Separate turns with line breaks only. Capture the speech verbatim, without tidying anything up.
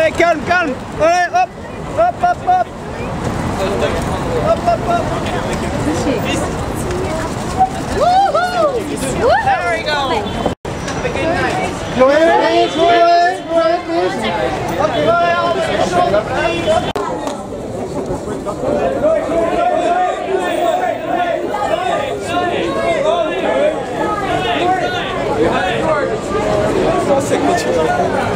Allez, calme, calme. Allez, hop, hop, hop, hop. Hop, hop, hop. There we go. Have a good night. Chloé, Chloé, Chloé, please. Okay, Chloé, I'll just your shoulder, please.
C'est